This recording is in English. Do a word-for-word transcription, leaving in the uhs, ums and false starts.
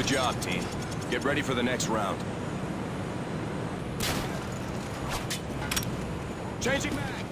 Good job, team. Get ready for the next round. Changing back!